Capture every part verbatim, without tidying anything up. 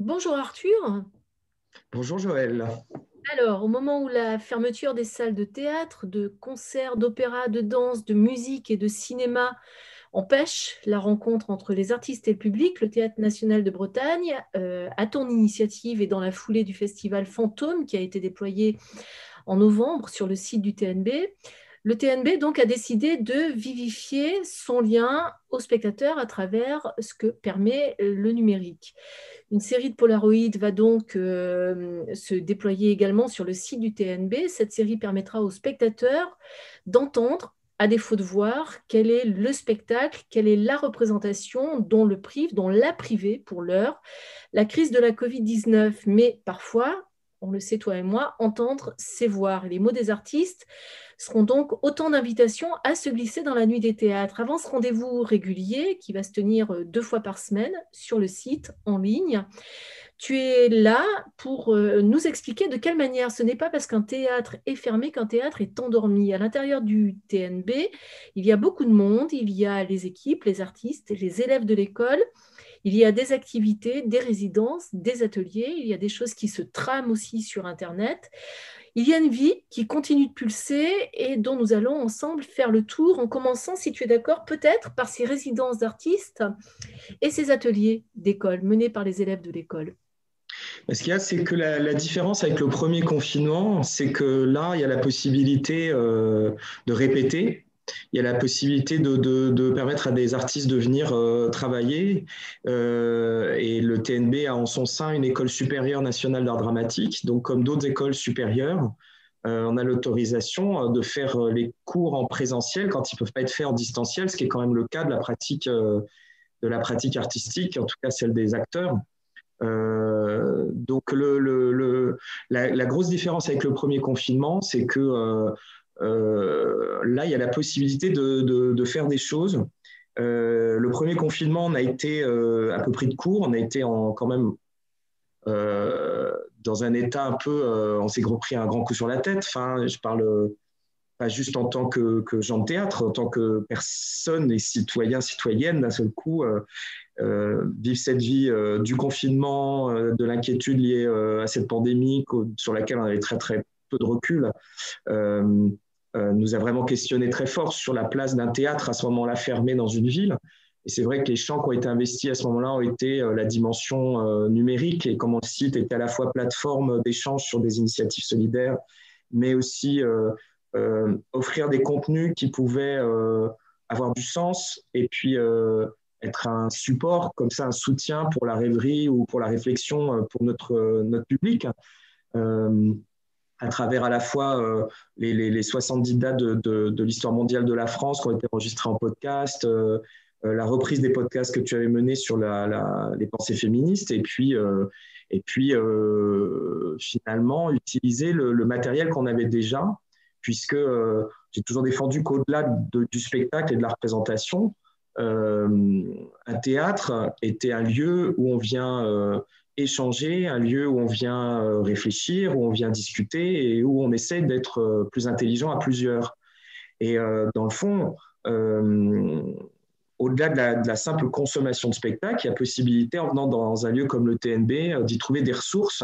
Bonjour Arthur. Bonjour Joël. Alors, au moment où la fermeture des salles de théâtre, de concerts, d'opéra, de danse, de musique et de cinéma empêche la rencontre entre les artistes et le public, le Théâtre national de Bretagne, euh, à ton initiative et dans la foulée du festival Fantôme qui a été déployé en novembre sur le site du T N B, le T N B donc a décidé de vivifier son lien au spectateur à travers ce que permet le numérique. Une série de Polaroid va donc euh, se déployer également sur le site du T N B. Cette série permettra aux spectateurs d'entendre, à défaut de voir, quel est le spectacle, quelle est la représentation dont le prive, dont l'a privé pour l'heure, la crise de la covid dix-neuf, mais parfois, on le sait toi et moi, entendre, c'est voir. Et les mots des artistes seront donc autant d'invitations à se glisser dans la nuit des théâtres. Avant ce rendez-vous régulier qui va se tenir deux fois par semaine sur le site en ligne, tu es là pour euh, nous expliquer de quelle manière ce n'est pas parce qu'un théâtre est fermé qu'un théâtre est endormi. À l'intérieur du T N B, il y a beaucoup de monde, il y a les équipes, les artistes, les élèves de l'école, il y a des activités, des résidences, des ateliers, il y a des choses qui se trament aussi sur Internet. Il y a une vie qui continue de pulser et dont nous allons ensemble faire le tour en commençant, si tu es d'accord, peut-être par ces résidences d'artistes et ces ateliers d'école menés par les élèves de l'école. Ce qu'il y a, c'est que la, la différence avec le premier confinement, c'est que là, il y a la possibilité euh, de répéter. Il y a la possibilité de, de, de permettre à des artistes de venir euh, travailler. Euh, et le T N B a en son sein une école supérieure nationale d'art dramatique. Donc, comme d'autres écoles supérieures, euh, on a l'autorisation de faire les cours en présentiel quand ils ne peuvent pas être faits en distanciel, ce qui est quand même le cas de la pratique, euh, de la pratique artistique, en tout cas celle des acteurs. Euh, donc le, le, le, la, la, grosse différence avec le premier confinement, c'est que euh, euh, là, il y a la possibilité de, de, de faire des choses. Euh, le premier confinement, on a été euh, un peu pris de court, on a été en, quand même euh, dans un état un peu, euh, on s'est pris un grand coup sur la tête. Enfin, je parle pas juste en tant que, que gens de théâtre, en tant que personne et citoyens, citoyennes, d'un seul coup. Euh, Euh, vivre cette vie euh, du confinement, euh, de l'inquiétude liée euh, à cette pandémie sur laquelle on avait très très peu de recul, euh, euh, nous a vraiment questionné très fort sur la place d'un théâtre à ce moment-là fermé dans une ville. Et c'est vrai que les champs qui ont été investis à ce moment-là ont été euh, la dimension euh, numérique et comment le site était à la fois plateforme d'échange sur des initiatives solidaires, mais aussi euh, euh, offrir des contenus qui pouvaient euh, avoir du sens et puis euh, être un support, comme ça, un soutien pour la rêverie ou pour la réflexion pour notre, notre public, euh, à travers à la fois euh, les, les, les soixante-dix dates de, de, de l'histoire mondiale de la France qui ont été enregistrées en podcast, euh, la reprise des podcasts que tu avais menés sur la, la, les pensées féministes, et puis, euh, et puis euh, finalement utiliser le, le matériel qu'on avait déjà, puisque euh, j'ai toujours défendu qu'au-delà de, du spectacle et de la représentation, Euh, un théâtre était un lieu où on vient euh, échanger, un lieu où on vient euh, réfléchir, où on vient discuter et où on essaie d'être euh, plus intelligent à plusieurs. Et euh, dans le fond, euh, au-delà de la, de la simple consommation de spectacle, il y a possibilité, en venant dans un lieu comme le T N B, euh, d'y trouver des ressources,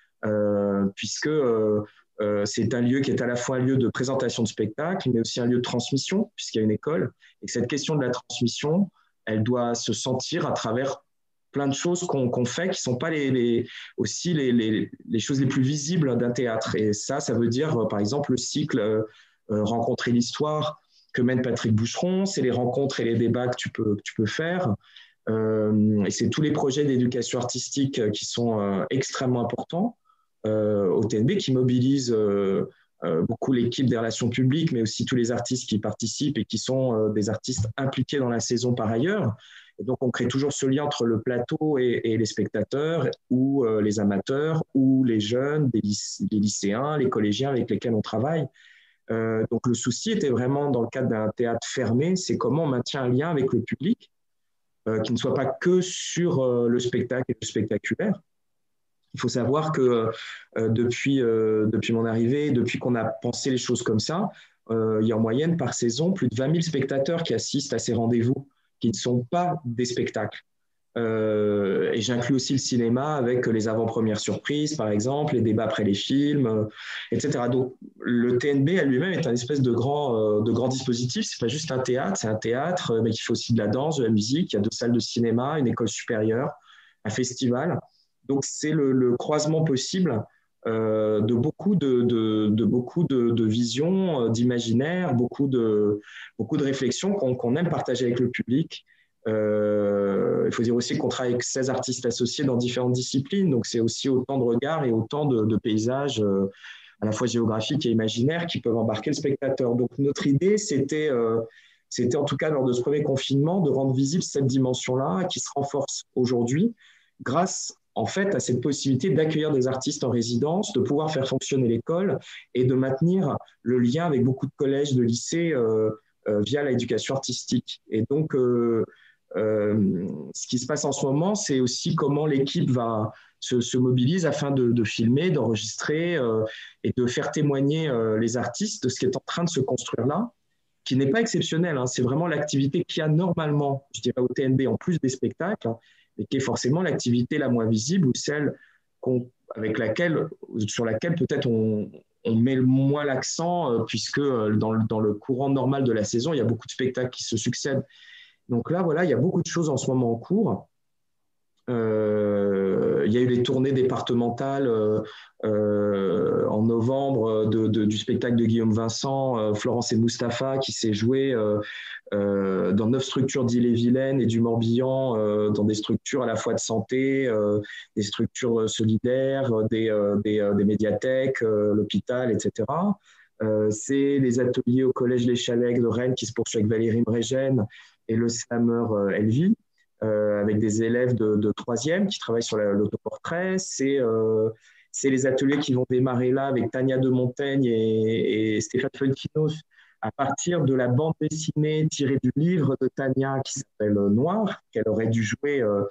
euh, puisque euh, euh, c'est un lieu qui est à la fois un lieu de présentation de spectacle, mais aussi un lieu de transmission, puisqu'il y a une école. Et que cette question de la transmission, elle doit se sentir à travers plein de choses qu'on qu'on fait qui ne sont pas les, les, aussi les, les, les choses les plus visibles d'un théâtre. Et ça, ça veut dire, par exemple, le cycle euh, Rencontrer l'histoire que mène Patrick Boucheron, c'est les rencontres et les débats que tu peux, que tu peux faire. Euh, et c'est tous les projets d'éducation artistique qui sont euh, extrêmement importants euh, au T N B, qui mobilisent euh, euh, beaucoup l'équipe des relations publiques, mais aussi tous les artistes qui participent et qui sont euh, des artistes impliqués dans la saison par ailleurs. Et donc, on crée toujours ce lien entre le plateau et, et les spectateurs, ou euh, les amateurs, ou les jeunes, des lyc- les lycéens, les collégiens avec lesquels on travaille. Euh, donc, le souci était vraiment, dans le cadre d'un théâtre fermé, c'est comment on maintient un lien avec le public, euh, qui ne soit pas que sur euh, le spectacle et le spectaculaire. Il faut savoir que euh, depuis, euh, depuis mon arrivée, depuis qu'on a pensé les choses comme ça, euh, il y a en moyenne par saison plus de vingt mille spectateurs qui assistent à ces rendez-vous, qui ne sont pas des spectacles. Euh, et j'inclus aussi le cinéma avec les avant-premières surprises, par exemple, les débats après les films, euh, et cetera. Donc, le T N B à lui-même est un espèce de grand, euh, de grand dispositif. C'est pas juste un théâtre, c'est un théâtre, mais qui fait aussi de la danse, de la musique. Il y a deux salles de cinéma, une école supérieure, un festival. Donc, c'est le, le croisement possible euh, de beaucoup de, de, de beaucoup de, de visions, d'imaginaires, beaucoup de, beaucoup de réflexions qu'on qu'on aime partager avec le public. Euh, il faut dire aussi qu'on travaille avec seize artistes associés dans différentes disciplines, donc c'est aussi autant de regards et autant de, de paysages euh, à la fois géographiques et imaginaires qui peuvent embarquer le spectateur. Donc notre idée, c'était, euh, c'était en tout cas lors de ce premier confinement, de rendre visible cette dimension-là qui se renforce aujourd'hui grâce en fait à cette possibilité d'accueillir des artistes en résidence, de pouvoir faire fonctionner l'école et de maintenir le lien avec beaucoup de collèges, de lycées euh, euh, via l'éducation artistique. Et donc, euh, Euh, ce qui se passe en ce moment, c'est aussi comment l'équipe va se, se mobilise afin de, de filmer, d'enregistrer euh, et de faire témoigner euh, les artistes de ce qui est en train de se construire là, qui n'est pas exceptionnel. Hein. C'est vraiment l'activité qu'il y a normalement, je dirais, au T N B en plus des spectacles, hein, et qui est forcément l'activité la moins visible ou celle qu'on, avec laquelle, sur laquelle peut-être on, on met moins l'accent, euh, puisque euh, dans, le, dans le courant normal de la saison, il y a beaucoup de spectacles qui se succèdent. Donc là, voilà, il y a beaucoup de choses en ce moment en cours. Euh, il y a eu les tournées départementales euh, euh, en novembre de, de, du spectacle de Guillaume Vincent, euh, Florence et Mustapha, qui s'est joué euh, euh, dans neuf structures d'Ille-et-Vilaine et du Morbihan, euh, dans des structures à la fois de santé, euh, des structures solidaires, des, euh, des, euh, des médiathèques, euh, l'hôpital, et cetera. Euh, c'est les ateliers au Collège Les Chalets de Rennes qui se poursuivent avec Valérie Mrégène et le slammer euh, Elvie, euh, avec des élèves de, de troisième qui travaillent sur la, l'autoportrait. C'est euh, c'est les ateliers qui vont démarrer là avec Tania de Montaigne et, et Stéphane Felkinos à partir de la bande dessinée tirée du livre de Tania qui s'appelle Noir, qu'elle aurait dû jouer euh,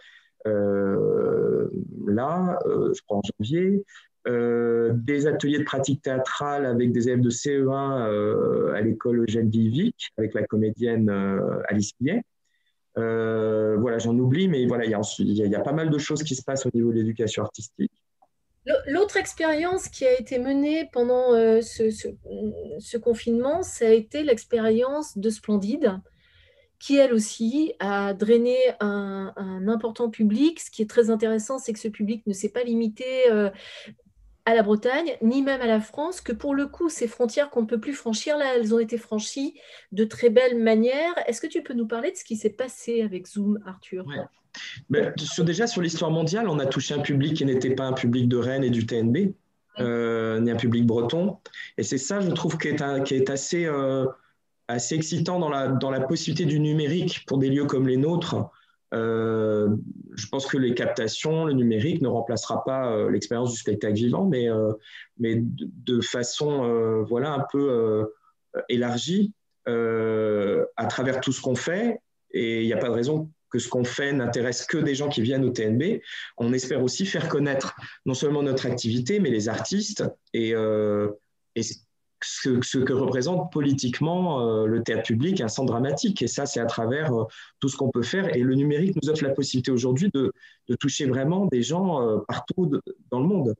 euh, là, euh, je crois en janvier. Euh, des ateliers de pratique théâtrale avec des élèves de C E un euh, à l'école Eugène Vivic avec la comédienne euh, Alice Millet. Euh, voilà, j'en oublie, mais voilà, il y, a, il y a pas mal de choses qui se passent au niveau de l'éducation artistique. L'autre expérience qui a été menée pendant euh, ce, ce, ce confinement, ça a été l'expérience de Splendide, qui elle aussi a drainé un, un important public. Ce qui est très intéressant, c'est que ce public ne s'est pas limité euh, à la Bretagne, ni même à la France, que pour le coup, ces frontières qu'on ne peut plus franchir, là, elles ont été franchies de très belle manière. Est-ce que tu peux nous parler de ce qui s'est passé avec Zoom, Arthur? Ouais. Ben, sur, déjà, sur l'histoire mondiale, on a touché un public qui n'était pas un public de Rennes et du T N B, euh, ni un public breton. Et c'est ça, je trouve, qui est, un, qui est assez, euh, assez excitant dans la, dans la possibilité du numérique pour des lieux comme les nôtres. Euh, je pense que les captations, le numérique ne remplacera pas euh, l'expérience du spectacle vivant, mais, euh, mais de, de façon euh, voilà, un peu euh, élargie euh, à travers tout ce qu'on fait. Et il n'y a pas de raison que ce qu'on fait n'intéresse que des gens qui viennent au T N B. On espère aussi faire connaître non seulement notre activité, mais les artistes et, euh, et ce, ce que représente politiquement euh, le théâtre public, un centre dramatique. Et ça, c'est à travers euh, tout ce qu'on peut faire. Et le numérique nous offre la possibilité aujourd'hui de, de toucher vraiment des gens euh, partout de, dans le monde.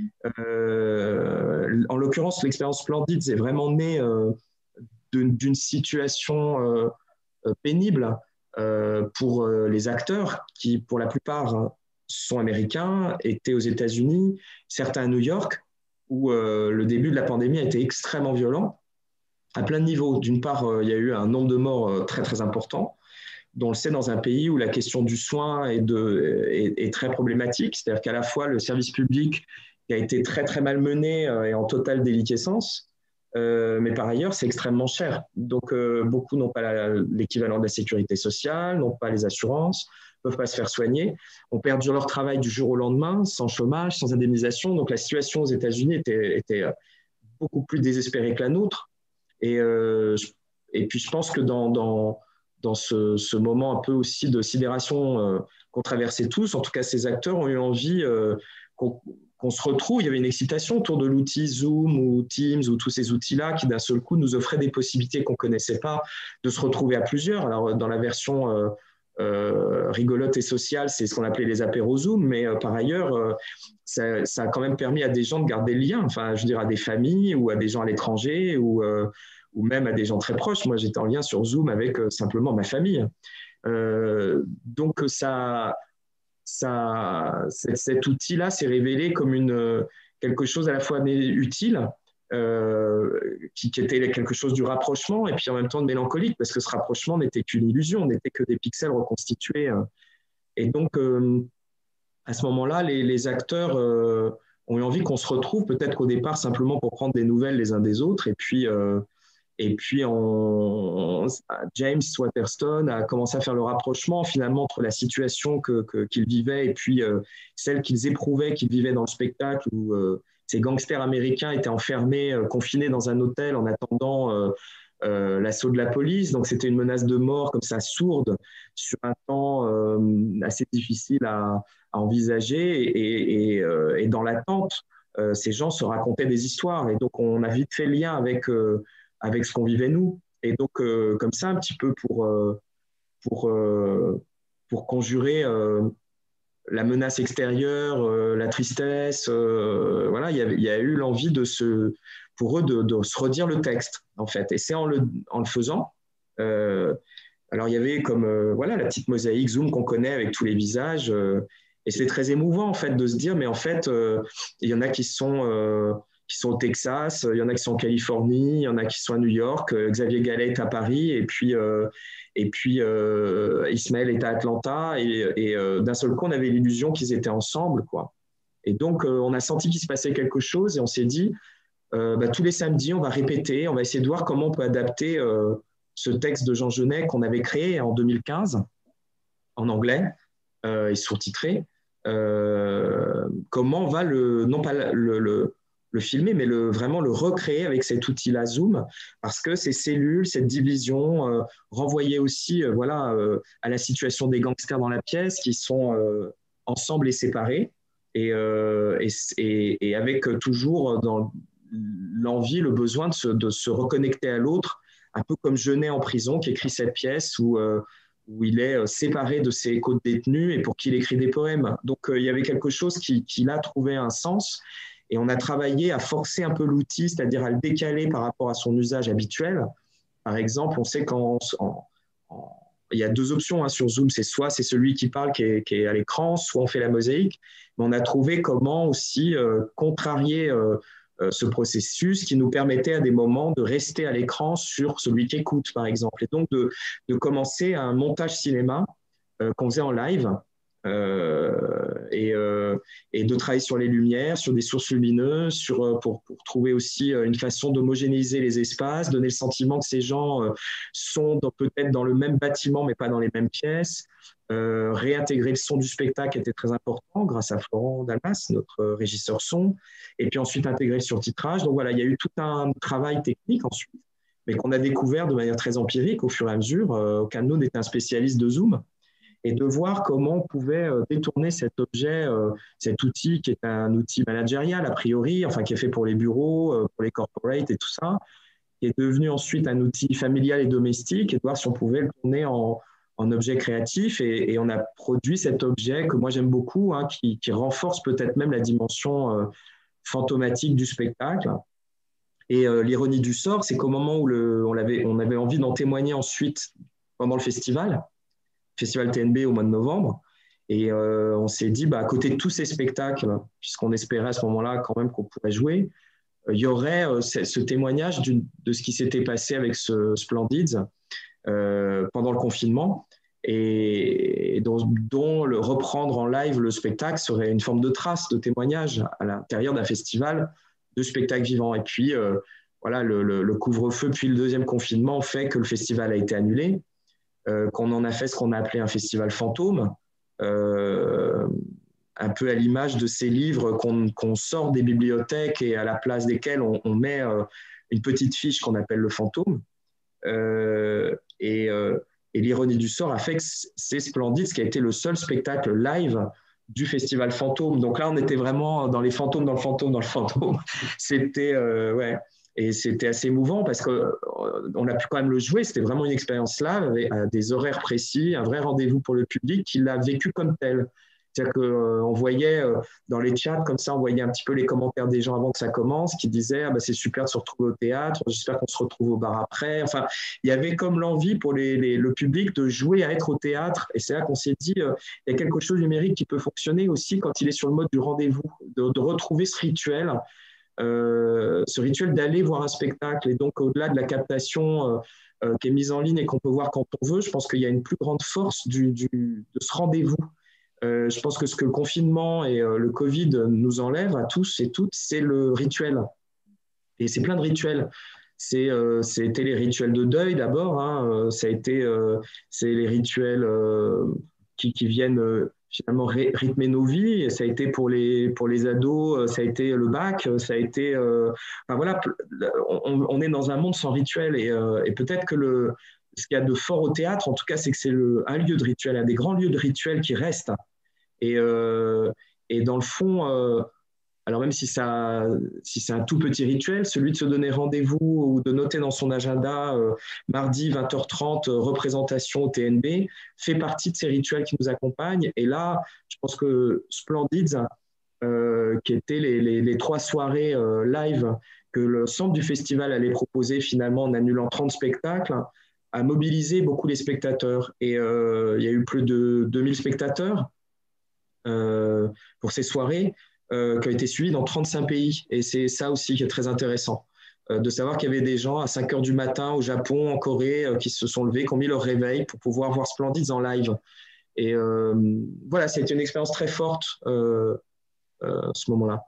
Euh, en l'occurrence, l'expérience Splendide, c'est vraiment né euh, d'une situation euh, pénible euh, pour euh, les acteurs qui, pour la plupart, sont américains, étaient aux États-Unis, certains à New York, où euh, le début de la pandémie a été extrêmement violent, à plein de niveaux. D'une part, euh, il y a eu un nombre de morts euh, très, très important, dont on le sait dans un pays où la question du soin est, de, est, est très problématique, c'est-à-dire qu'à la fois le service public qui a été très, très mal mené euh, et en totale déliquescence, Euh, mais par ailleurs, c'est extrêmement cher. Donc, euh, beaucoup n'ont pas l'équivalent de la sécurité sociale, n'ont pas les assurances, ne peuvent pas se faire soigner, ont perdu leur travail du jour au lendemain, sans chômage, sans indemnisation. Donc, la situation aux États-Unis était, était beaucoup plus désespérée que la nôtre. Et, euh, et puis, je pense que dans, dans, dans ce, ce moment un peu aussi de sidération euh, qu'on traversait tous, en tout cas, ces acteurs ont eu envie euh, qu'on qu'on se retrouve, il y avait une excitation autour de l'outil Zoom ou Teams ou tous ces outils-là qui d'un seul coup nous offraient des possibilités qu'on ne connaissait pas de se retrouver à plusieurs. Alors dans la version euh, euh, rigolote et sociale, c'est ce qu'on appelait les apéros Zoom, mais euh, par ailleurs, euh, ça, ça a quand même permis à des gens de garder le lien, enfin, je veux dire, à des familles ou à des gens à l'étranger ou, euh, ou même à des gens très proches. Moi, j'étais en lien sur Zoom avec euh, simplement ma famille. Euh, donc, ça, ça, cet outil-là s'est révélé comme une, quelque chose à la fois utile, euh, qui, qui était quelque chose du rapprochement et puis en même temps de mélancolique, parce que ce rapprochement n'était qu'une illusion, n'était que des pixels reconstitués. Et donc, euh, à ce moment-là, les, les acteurs euh, ont eu envie qu'on se retrouve, peut-être qu'au départ, simplement pour prendre des nouvelles les uns des autres. Et puis, euh, et puis on, James Waterston a commencé à faire le rapprochement finalement entre la situation que, que, qu'ils vivaient et puis euh, celle qu'ils éprouvaient, qu'ils vivaient dans le spectacle, où euh, ces gangsters américains étaient enfermés, euh, confinés dans un hôtel en attendant euh, euh, l'assaut de la police. Donc c'était une menace de mort comme ça sourde sur un temps euh, assez difficile à, à envisager. Et, et, euh, et dans l'attente, euh, ces gens se racontaient des histoires. Et donc on a vite fait le lien avec, euh, avec ce qu'on vivait nous. Et donc euh, comme ça, un petit peu pour, euh, pour, euh, pour conjurer... Euh, la menace extérieure, euh, la tristesse, euh, voilà, il y, avait, il y a eu l'envie de se, pour eux de, de se redire le texte, en fait. Et c'est en le, en le faisant. Euh, alors, il y avait comme euh, voilà, la petite mosaïque Zoom qu'on connaît avec tous les visages. Euh, et c'est très émouvant, en fait, de se dire, mais en fait, euh, il y en a qui sont, euh, qui sont au Texas, il y en a qui sont en Californie, il y en a qui sont à New York, euh, Xavier Gallet est à Paris, et puis, euh, et puis euh, Ismaël est à Atlanta. Et, et euh, d'un seul coup, on avait l'illusion qu'ils étaient ensemble, quoi. Et donc, euh, on a senti qu'il se passait quelque chose et on s'est dit, euh, bah, tous les samedis, on va répéter, on va essayer de voir comment on peut adapter euh, ce texte de Jean Genet qu'on avait créé en deux mille quinze en anglais euh, et sous-titré. Euh, comment on va le, non pas le, le, le filmer, mais le, vraiment le recréer avec cet outil-là Zoom, parce que ces cellules, cette division euh, renvoyait aussi euh, voilà, euh, à la situation des gangsters dans la pièce qui sont euh, ensemble et séparés, et, euh, et, et, et avec toujours dans l'envie, le besoin de se, de se reconnecter à l'autre, un peu comme Genet en prison qui écrit cette pièce où, euh, où il est séparé de ses co-détenus et pour qui il écrit des poèmes. Donc euh, il y avait quelque chose qui, qui là trouvait un sens et on a travaillé à forcer un peu l'outil, c'est-à-dire à le décaler par rapport à son usage habituel. Par exemple, on sait qu'en en, en, il y a deux options hein, sur Zoom, c'est soit c'est celui qui parle qui est, qui est à l'écran, soit on fait la mosaïque, mais on a trouvé comment aussi euh, contrarier euh, ce processus qui nous permettait à des moments de rester à l'écran sur celui qui écoute, par exemple. Et donc, de, de commencer un montage cinéma euh, qu'on faisait en live euh, et, euh, et de travailler sur les lumières, sur des sources lumineuses, sur, pour, pour trouver aussi une façon d'homogénéiser les espaces, donner le sentiment que ces gens euh, sont peut-être dans le même bâtiment, mais pas dans les mêmes pièces. Euh, réintégrer le son du spectacle était très important grâce à Florent Dalmas, notre régisseur son, et puis ensuite intégrer le surtitrage. Donc voilà, il y a eu tout un travail technique ensuite, mais qu'on a découvert de manière très empirique au fur et à mesure. Euh, aucun de nous n'était un spécialiste de Zoom, et de voir comment on pouvait détourner cet objet, euh, cet outil qui est un outil managérial a priori, enfin qui est fait pour les bureaux, euh, pour les corporates et tout ça, qui est devenu ensuite un outil familial et domestique, et de voir si on pouvait le tourner en en objet créatif, et, et on a produit cet objet que moi j'aime beaucoup, hein, qui, qui renforce peut-être même la dimension euh, fantomatique du spectacle. Et euh, l'ironie du sort, c'est qu'au moment où le, on, avait, on avait envie d'en témoigner ensuite pendant le festival, festival T N B au mois de novembre, et euh, on s'est dit, bah, à côté de tous ces spectacles, puisqu'on espérait à ce moment-là quand même qu'on pourrait jouer, euh, il y aurait euh, ce, ce témoignage du, de ce qui s'était passé avec ce Splendids euh, pendant le confinement, et dont, dont le reprendre en live le spectacle serait une forme de trace, de témoignage à l'intérieur d'un festival de spectacle vivant. Et puis, euh, voilà, le, le, le couvre-feu, puis le deuxième confinement fait que le festival a été annulé, euh, qu'on en a fait ce qu'on a appelé un festival fantôme, euh, un peu à l'image de ces livres qu'on qu'on sort des bibliothèques et à la place desquels on, on met euh, une petite fiche qu'on appelle le fantôme. Euh, et, euh, et l'ironie du sort a fait que c'est Splendide, ce qui a été le seul spectacle live du festival Fantôme. Donc là, on était vraiment dans les fantômes, dans le fantôme, dans le fantôme. C'était, euh, ouais. Et c'était assez émouvant parce qu'on a pu quand même le jouer. C'était vraiment une expérience là, avec des horaires précis, un vrai rendez-vous pour le public qui l'a vécu comme tel. C'est-à-dire qu'on voyait dans les chats, comme ça, on voyait un petit peu les commentaires des gens avant que ça commence, qui disaient ah, bah, c'est super de se retrouver au théâtre, j'espère qu'on se retrouve au bar après. Enfin, il y avait comme l'envie pour les, les, le public de jouer à être au théâtre. Et c'est là qu'on s'est dit euh, il y a quelque chose numérique qui peut fonctionner aussi quand il est sur le mode du rendez-vous, de, de retrouver ce rituel. Euh, ce rituel d'aller voir un spectacle. Et donc, au-delà de la captation euh, euh, qui est mise en ligne et qu'on peut voir quand on veut, je pense qu'il y a une plus grande force du, du, de ce rendez-vous. Euh, je pense que ce que le confinement et euh, le Covid nous enlèvent à tous et toutes, c'est le rituel. Et c'est plein de rituels. C'est, euh, c'était les rituels de deuil d'abord. Hein. Ça a été, euh, c'est les rituels euh, qui, qui viennent euh, finalement ré- rythmer nos vies. Et ça a été pour les pour les ados, ça a été le bac, ça a été. Euh, enfin voilà, on, on est dans un monde sans rituel et, euh, et peut-être que le ce qu'il y a de fort au théâtre, en tout cas, c'est que c'est le, un lieu de rituel, un des grands lieux de rituel qui restent. Et, euh, et dans le fond, euh, alors même si, ça, si c'est un tout petit rituel, celui de se donner rendez-vous ou de noter dans son agenda euh, mardi vingt heures trente, euh, représentation au T N B, fait partie de ces rituels qui nous accompagnent. Et là, je pense que Splendids, euh, qui étaient les, les, les trois soirées euh, live que le centre du festival allait proposer finalement en annulant trente spectacles, a mobilisé beaucoup les spectateurs. Et euh, il y a eu plus de deux mille spectateurs euh, pour ces soirées euh, qui ont été suivies dans trente-cinq pays. Et c'est ça aussi qui est très intéressant, euh, de savoir qu'il y avait des gens à cinq heures du matin au Japon, en Corée, euh, qui se sont levés, qui ont mis leur réveil pour pouvoir voir Splendids en live. Et euh, voilà, c'était une expérience très forte euh, euh, ce moment-là.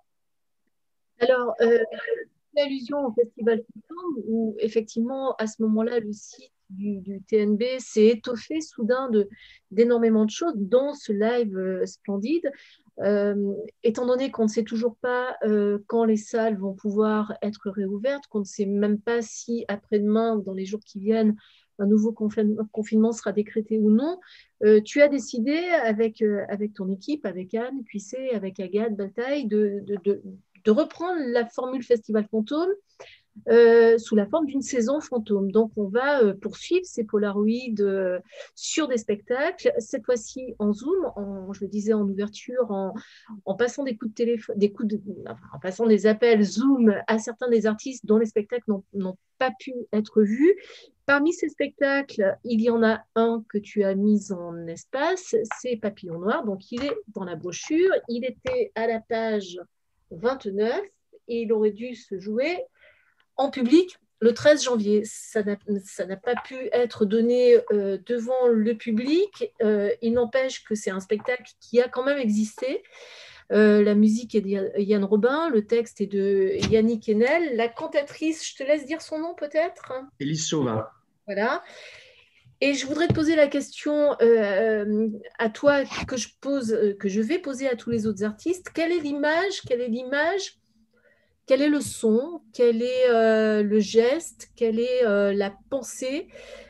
Alors, euh, l'allusion au Festival Fantôme, où effectivement, à ce moment-là, le site du, du T N B s'est étoffé soudain de, d'énormément de choses, dont ce live euh, splendide. Euh, étant donné qu'on ne sait toujours pas euh, quand les salles vont pouvoir être réouvertes, qu'on ne sait même pas si après-demain ou dans les jours qui viennent, un nouveau confinement sera décrété ou non, euh, tu as décidé avec, euh, avec ton équipe, avec Anne Cuissé, avec Agathe Bataille, de, de, de de reprendre la formule Festival Fantôme euh, sous la forme d'une saison fantôme. Donc, on va euh, poursuivre ces polaroïdes euh, sur des spectacles, cette fois-ci en Zoom, en, je le disais en ouverture, en, en passant des coups de téléphone, des coups de, enfin, en passant des appels Zoom à certains des artistes dont les spectacles n'ont, n'ont pas pu être vus. Parmi ces spectacles, il y en a un que tu as mis en espace, c'est Papillon Noir. Donc, il est dans la brochure. Il était à la page vingt-neuf et il aurait dû se jouer en public le treize janvier. Ça n'a, ça n'a pas pu être donné euh, devant le public. Euh, il n'empêche que c'est un spectacle qui a quand même existé. Euh, la musique est de Yann Robin, le texte est de Yannick Enel. La cantatrice, je te laisse dire son nom peut-être. Élise Chauvin. Voilà. Et je voudrais te poser la question euh, à toi que je pose, que je vais poser à tous les autres artistes. Quelle est l'image Quelle est l'image Quel est le son? Quel est euh, le geste? Quelle est euh, la pensée?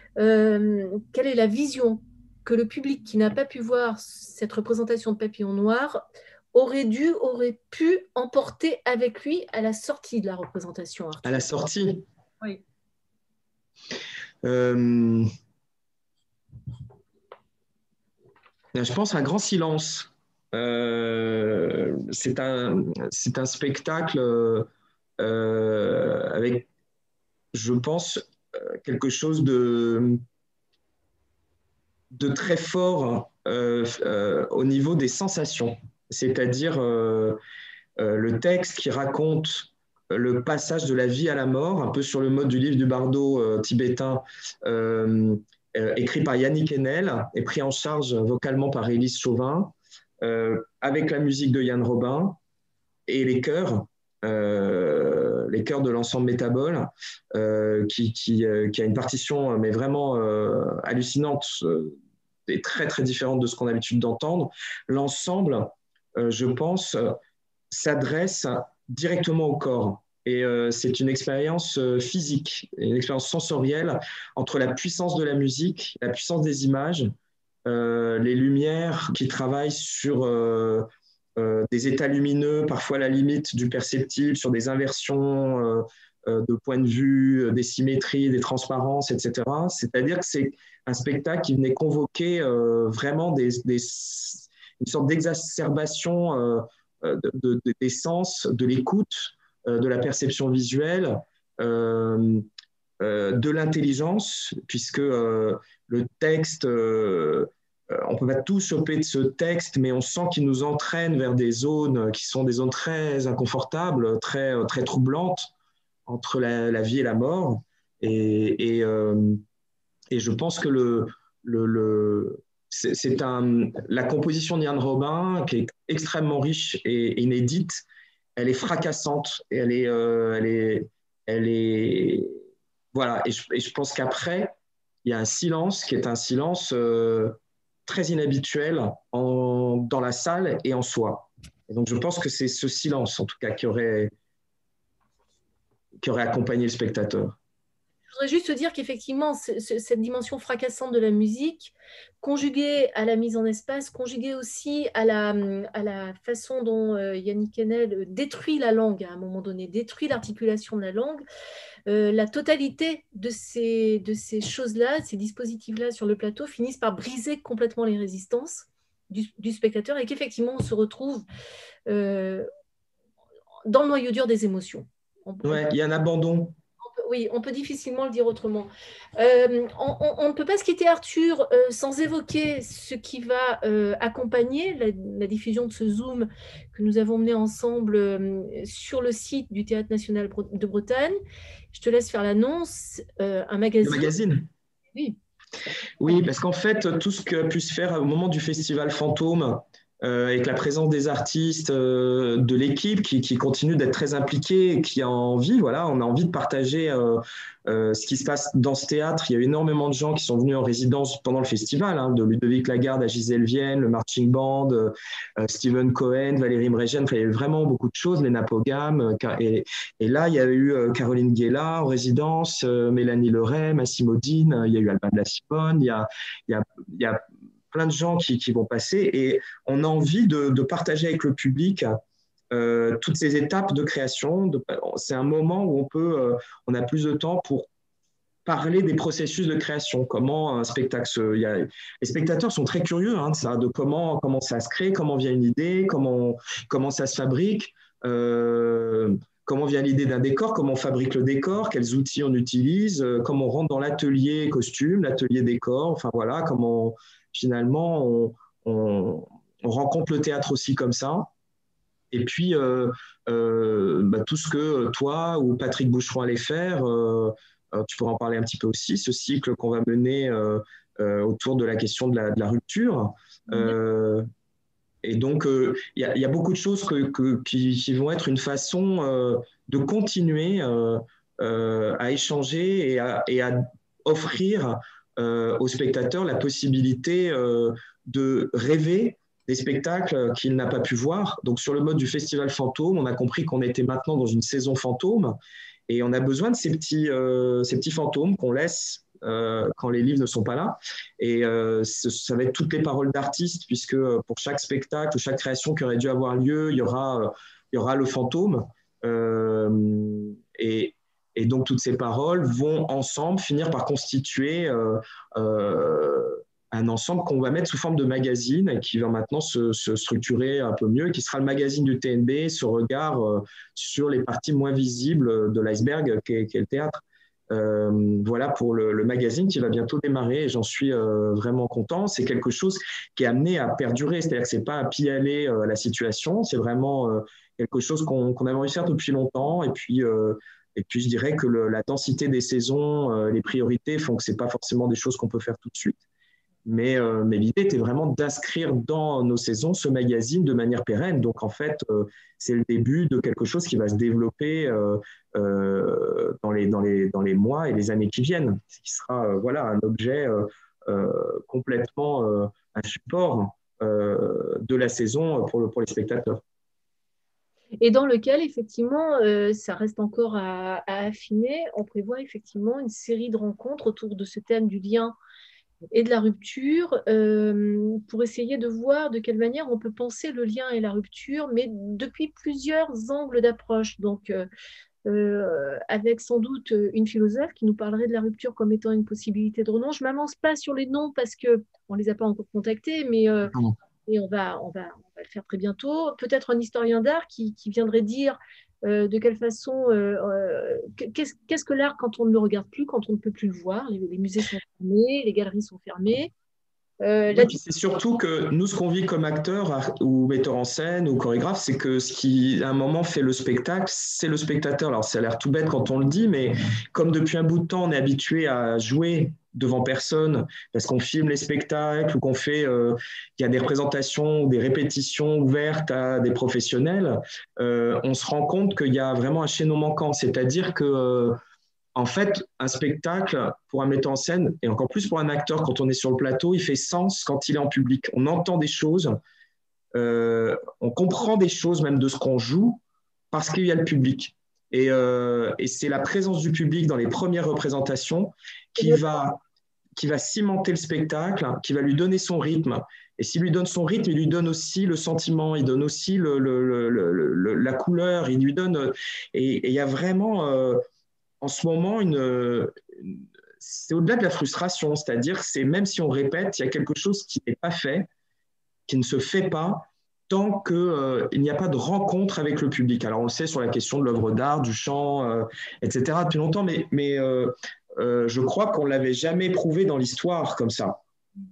euh, Quelle est la vision que le public qui n'a pas pu voir cette représentation de Papillon Noir aurait dû, aurait pu emporter avec lui à la sortie de la représentation, Arthur? À la sortie? Oui. Euh... Je pense un grand silence. Euh, c'est un, c'est un spectacle euh, avec, je pense, quelque chose de, de très fort euh, euh, au niveau des sensations. C'est-à-dire euh, euh, le texte qui raconte le passage de la vie à la mort, un peu sur le mode du livre du bardo euh, tibétain, euh, euh, écrit par Yannick Enel et pris en charge vocalement par Élise Chauvin, euh, avec la musique de Yann Robin et les chœurs, euh, les chœurs de l'ensemble Métabole, euh, qui, qui, euh, qui a une partition mais vraiment euh, hallucinante euh, et très très différente de ce qu'on a l'habitude d'entendre. L'ensemble, euh, je pense, s'adresse directement au corps. Et euh, c'est une expérience euh, physique, une expérience sensorielle entre la puissance de la musique, la puissance des images, euh, les lumières qui travaillent sur euh, euh, des états lumineux, parfois à la limite du perceptible, sur des inversions euh, euh, de point de vue, des symétries, des transparences, et cetera. C'est-à-dire que c'est un spectacle qui venait convoquer euh, vraiment des, des, une sorte d'exacerbation euh, de, de, de, des sens, de l'écoute, euh, de la perception visuelle, euh, euh, de l'intelligence, puisque euh, le texte, euh, on ne peut pas tout choper de ce texte, mais on sent qu'il nous entraîne vers des zones qui sont des zones très inconfortables, très, très troublantes, entre la, la vie et la mort. Et, et, euh, et je pense que le, le, le, c'est, c'est un, la composition d'Yann Robin, qui est extrêmement riche et inédite, elle est fracassante. Et elle est, euh, elle est, elle est, voilà. Et je, et je pense qu'après, il y a un silence qui est un silence euh, très inhabituel en, dans la salle et en soi. Et donc, je pense que c'est ce silence, en tout cas, qui aurait, qui aurait accompagné le spectateur. Je voudrais juste te dire qu'effectivement, cette dimension fracassante de la musique, conjuguée à la mise en espace, conjuguée aussi à la, à la façon dont euh, Yannick Enel détruit la langue à un moment donné, détruit l'articulation de la langue, euh, la totalité de ces, de ces choses-là, ces dispositifs-là sur le plateau finissent par briser complètement les résistances du, du spectateur et qu'effectivement, on se retrouve euh, dans le noyau dur des émotions. On, ouais, il y a un abandon. Oui, on peut difficilement le dire autrement. Euh, on, on, on, ne peut pas se quitter, Arthur, euh, sans évoquer ce qui va euh, accompagner la, la, diffusion de ce Zoom que nous avons mené ensemble euh, sur le site du Théâtre national de Bretagne. Je te laisse faire l'annonce. Euh, un magazine. Le magazine. Oui. Oui, parce qu'en fait, tout ce qu'a pu se faire au moment du Festival Fantôme, euh, avec la présence des artistes, euh, de l'équipe qui, qui continue d'être très impliquée et qui a envie, voilà, on a envie de partager euh, euh, ce qui se passe dans ce théâtre. Il y a énormément de gens qui sont venus en résidence pendant le festival, hein, de Ludovic Lagarde à Gisèle Vienne, le Marching Band, euh, Steven Cohen, Valérie Mregen, enfin, il y a eu vraiment beaucoup de choses, Léna Pogam. Et, et là, il y a eu Caroline Guéla en résidence, euh, Mélanie Leray, Massimo Dean, il y a eu Alban de la Cipone, il y a, il y a, il y a plein de gens qui, qui vont passer et on a envie de, de partager avec le public euh, toutes ces étapes de création. De, c'est un moment où on peut, euh, on a plus de temps pour parler des processus de création, comment un spectacle se... Il y a, les spectateurs sont très curieux hein, de ça, de comment, comment ça se crée, comment vient une idée, comment, comment ça se fabrique, euh, comment vient l'idée d'un décor, comment on fabrique le décor, quels outils on utilise, euh, comment on rentre dans l'atelier costume, l'atelier décor, enfin voilà, comment finalement on, on, on rencontre le théâtre aussi comme ça. Et puis, euh, euh, bah, tout ce que toi ou Patrick Boucheron allait faire, euh, euh, tu pourras en parler un petit peu aussi, ce cycle qu'on va mener euh, euh, autour de la question de la, de la rupture. Euh, et donc, il euh, y, y a beaucoup de choses que, que, qui, qui vont être une façon euh, de continuer euh, euh, à échanger et à, et à offrir euh, aux spectateurs la possibilité euh, de rêver des spectacles qu'il n'a pas pu voir. Donc, sur le mode du Festival Fantôme, on a compris qu'on était maintenant dans une saison fantôme et on a besoin de ces petits, euh, ces petits fantômes qu'on laisse euh, quand les livres ne sont pas là. Et euh, ça va être toutes les paroles d'artistes, puisque pour chaque spectacle, chaque création qui aurait dû avoir lieu, il y aura, il y aura le fantôme. Euh, et, et donc, toutes ces paroles vont ensemble finir par constituer euh, euh, un ensemble qu'on va mettre sous forme de magazine et qui va maintenant se, se structurer un peu mieux et qui sera le magazine du T N B, ce regard euh, sur les parties moins visibles de l'iceberg qu'est, qu'est le théâtre. Euh, voilà pour le, le magazine qui va bientôt démarrer et j'en suis euh, vraiment content. C'est quelque chose qui est amené à perdurer, c'est-à-dire que c'est pas un pis-aller euh, à la situation, c'est vraiment euh, quelque chose qu'on, qu'on avait envie de faire depuis longtemps et puis euh, et puis je dirais que le, la densité des saisons, euh, les priorités font que c'est pas forcément des choses qu'on peut faire tout de suite. Mais, euh, mais l'idée était vraiment d'inscrire dans nos saisons ce magazine de manière pérenne. Donc, en fait, euh, c'est le début de quelque chose qui va se développer euh, euh, dans, les, dans, les, dans les mois et les années qui viennent, qui sera euh, voilà, un objet euh, euh, complètement euh, un support euh, de la saison pour, le, pour les spectateurs. Et dans lequel, effectivement, euh, ça reste encore à, à affiner. On prévoit effectivement une série de rencontres autour de ce thème du lien et de la rupture euh, pour essayer de voir de quelle manière on peut penser le lien et la rupture, mais depuis plusieurs angles d'approche. Donc, euh, euh, avec sans doute une philosophe qui nous parlerait de la rupture comme étant une possibilité de renom. Je ne m'avance pas sur les noms parce qu'on ne les a pas encore contactés, mais euh, et on, va, on, va, on va le faire très bientôt. Peut-être un historien d'art qui, qui viendrait dire euh, de quelle façon, euh, euh, qu'est-ce, qu'est-ce que l'art quand on ne le regarde plus, quand on ne peut plus le voir. Les, les musées sont fermés, les galeries sont fermées. Euh, oui, puis c'est surtout que nous, ce qu'on vit comme acteur ou metteur en scène ou chorégraphe, c'est que ce qui, à un moment, fait le spectacle, c'est le spectateur. Alors, ça a l'air tout bête quand on le dit, mais comme depuis un bout de temps, on est habitué à jouer devant personne parce qu'on filme les spectacles ou qu'on fait, euh, il y a des représentations ou des répétitions ouvertes à des professionnels, euh, on se rend compte qu'il y a vraiment un chaînon manquant. C'est-à-dire que euh, en fait, un spectacle, pour un metteur en scène, et encore plus pour un acteur, quand on est sur le plateau, il fait sens quand il est en public. On entend des choses, euh, on comprend des choses même de ce qu'on joue, parce qu'il y a le public. Et, euh, et c'est la présence du public dans les premières représentations qui va, qui va cimenter le spectacle, qui va lui donner son rythme. Et s'il lui donne son rythme, il lui donne aussi le sentiment, il donne aussi le, le, le, le, la couleur, il lui donne... Et il y a vraiment... Euh, en ce moment, une, une, c'est au-delà de la frustration, c'est-à-dire c'est même si on répète, il y a quelque chose qui n'est pas fait, qui ne se fait pas tant qu'il euh, n'y a pas de rencontre avec le public. Alors on le sait sur la question de l'œuvre d'art, du chant, euh, et cetera depuis longtemps, mais, mais euh, euh, je crois qu'on ne l'avait jamais prouvé dans l'histoire comme ça,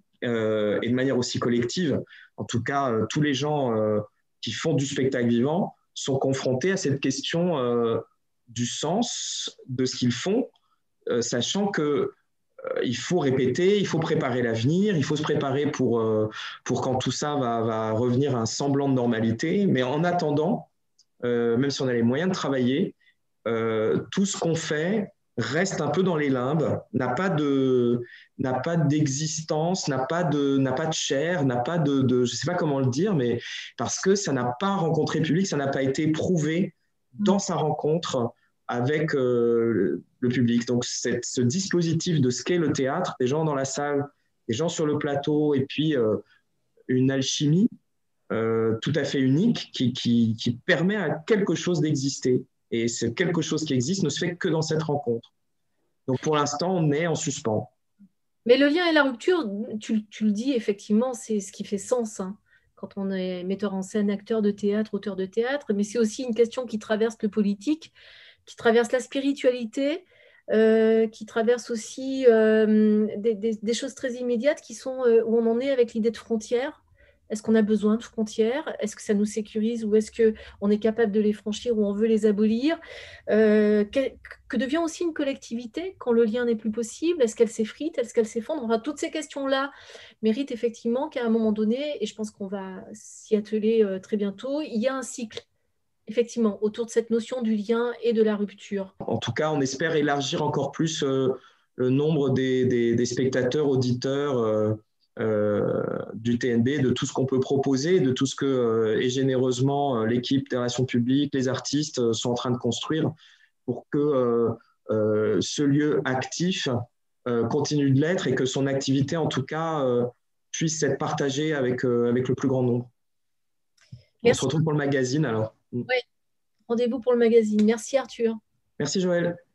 euh, et de manière aussi collective. En tout cas, euh, tous les gens euh, qui font du spectacle vivant sont confrontés à cette question euh, du sens de ce qu'ils font, euh, sachant que euh, il faut répéter, il faut préparer l'avenir, il faut se préparer pour, euh, pour quand tout ça va, va revenir à un semblant de normalité. Mais en attendant, euh, même si on a les moyens de travailler, euh, tout ce qu'on fait reste un peu dans les limbes, n'a pas de, n'a pas d'existence, n'a pas de, n'a pas de chair, n'a pas de, de je ne sais pas comment le dire, mais parce que ça n'a pas rencontré le public, ça n'a pas été prouvé dans sa rencontre avec euh, le public. Donc, cette, ce dispositif de ce qu'est le théâtre, des gens dans la salle, des gens sur le plateau, et puis euh, une alchimie euh, tout à fait unique qui, qui, qui permet à quelque chose d'exister. Et ce quelque chose qui existe ne se fait que dans cette rencontre. Donc, pour l'instant, on est en suspens. Mais le lien et la rupture, tu, tu le dis, effectivement, c'est ce qui fait sens, hein, quand on est metteur en scène, acteur de théâtre, auteur de théâtre, mais c'est aussi une question qui traverse le politique, qui traverse la spiritualité, euh, qui traverse aussi euh, des, des, des choses très immédiates qui sont euh, où on en est avec l'idée de frontières. Est-ce qu'on a besoin de frontières? Est-ce que ça nous sécurise ou est-ce qu'on est capable de les franchir ou on veut les abolir? euh, que, que devient aussi une collectivité quand le lien n'est plus possible? Est-ce qu'elle s'effrite? Est-ce qu'elle s'effondre? Enfin, toutes ces questions-là méritent effectivement qu'à un moment donné, et je pense qu'on va s'y atteler euh, très bientôt, il y a un cycle effectivement, autour de cette notion du lien et de la rupture. En tout cas, on espère élargir encore plus euh, le nombre des, des, des spectateurs, auditeurs euh, euh, du T N B, de tout ce qu'on peut proposer, de tout ce que, euh, et généreusement, euh, l'équipe des relations publiques, les artistes euh, sont en train de construire pour que euh, euh, ce lieu actif euh, continue de l'être et que son activité, en tout cas, euh, puisse être partagée avec, euh, avec le plus grand nombre. Merci. On se retrouve pour le magazine alors. Oui, rendez-vous pour le magazine. Merci Arthur. Merci Joël.